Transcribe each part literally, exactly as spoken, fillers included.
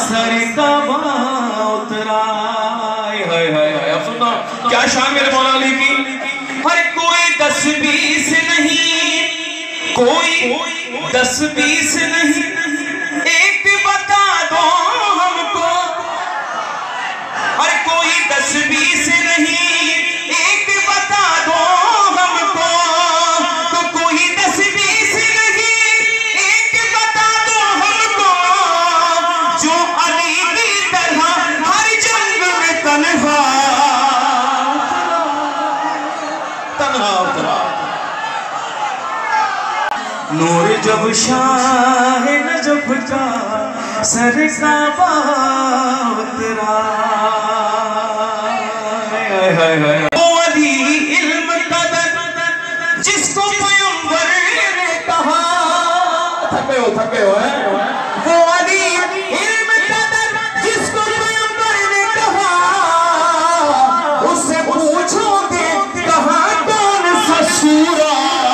Sir का उतरा। हाय हाय हाय, अब सुनना क्या शान मेरे मौला अली की। हर कोई दस बीस नहीं, कोई दस बीस नहीं, एक बता दो हमको। हर कोई दस बीस नहीं, एक बता दो हमको। तो कोई दस बीस नहीं, एक बता दो हमको, जो अली की तरह हर जंग में तन्हा तन्हा उतरा। नूर जब शाह नजफ का सर का उतरा। वो अली इल्म कदर जिसको पैगंबर ने कहा। थके हो थके हो है। वो अली इल्म कदर जिसको पैगंबर ने कहा, उससे पूछोगे कहाँ कौन सा सूरा।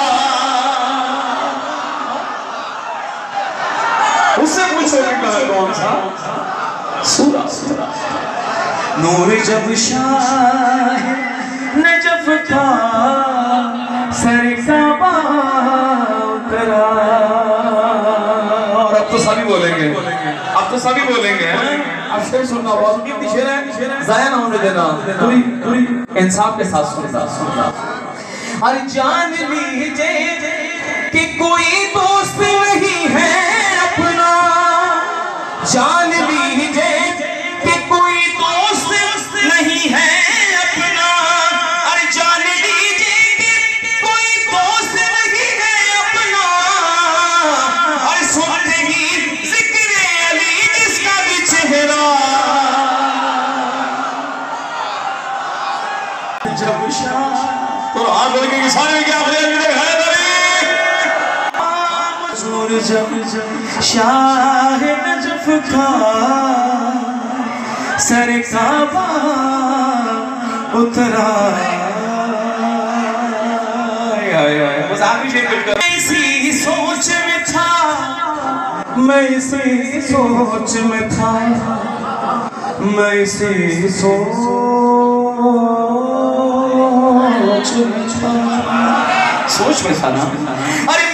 उससे पूछोगे कहाँ कौन सा सूरा। नूर जब शाह नजफ का सर का उतरा। और अब तो सभी बोलेंगे, अब तो सभी बोलेंगे। अब शेर सुनना बहुत कीमती शेर है, जाया ना होने देना। पूरी पूरी इंसाफ के साथ सुनना सुनना। अरे जान लीजिए कि कोई दोस्त नहीं है अपना। जान लीजिए कि कोई दोस्त नहीं है अपना। अरे जान लीजिए कि कोई दोस्त नहीं है अपना। और सुनते ही जिक्र अली जिसका भी चेहरा। जब शाह तो हाथ बोल के सारे क्या जब जब शाह नजफ का सर का उतरा। इसी सोच में था, मैं इसी सोच में था, मैं इसी सोच में था, सोच में था ना। अरे